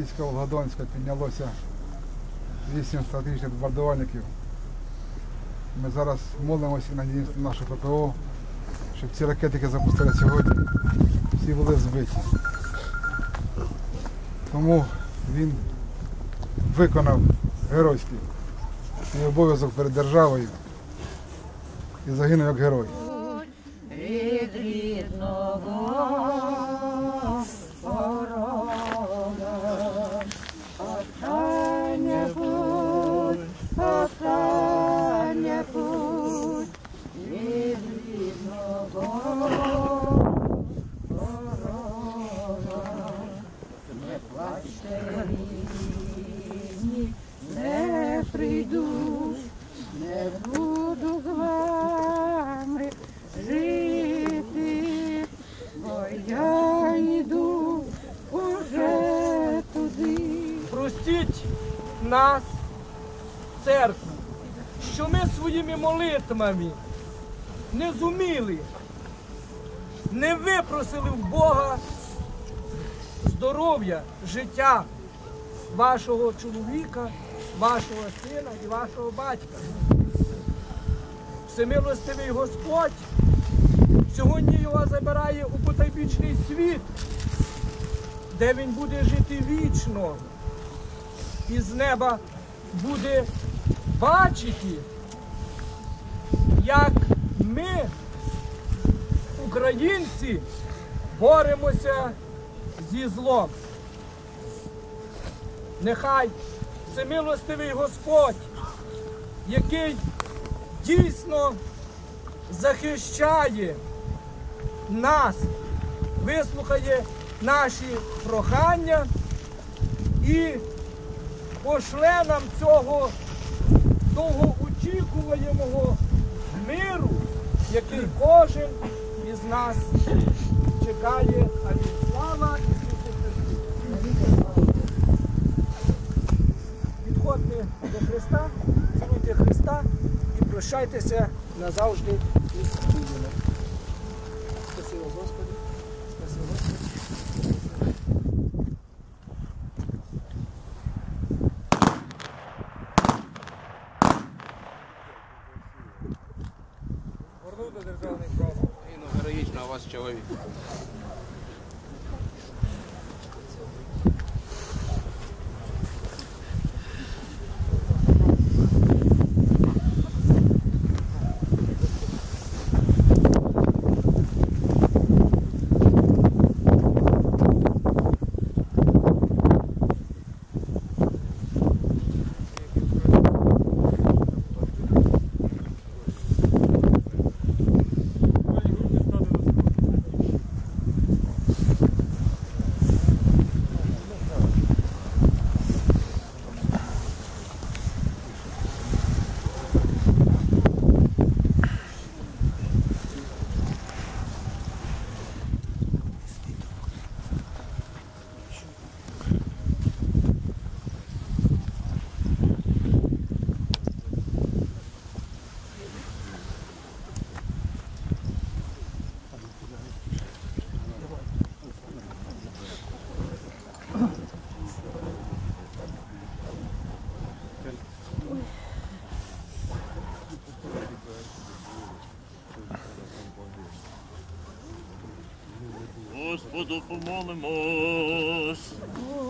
війська Волгодонська піднялося 8 стратегічних бомбардувальників. Ми зараз молимося і надіємося на наше ППО, щоб ці ракети, які запустили сьогодні, всі були збиті. Тому він виконав геройський свій обов'язок перед державою і загинув як герой. Від рідного порога остання путь, від рідного порога. Не плачте, рідні, не прийду, не буду з вами жити, бо я йду уже туди. Простіть нас, церкву, що ми своїми молитвами не зуміли, не випросили в Бога здоров'я, життя вашого чоловіка, вашого сина і вашого батька. Всемилостивий Господь сьогодні його забирає у потайбічний світ, де він буде жити вічно. І з неба буде бачити, як ми, українці, боремося зі злом. Нехай всемилостивий Господь, який дійсно захищає нас, вислухає наші прохання і пошле нам цього довгоочікуваного миру, який кожен із нас чекає. Амінь. Слава Ісусу Христу! Підходьте до Христа, цінуйте Христа і прощайтеся назавжди із Богом. Спасибо, Господи. Спасибо, Господи. Горнути державний прав. Героїчно у вас чоловік. Господу помолимось.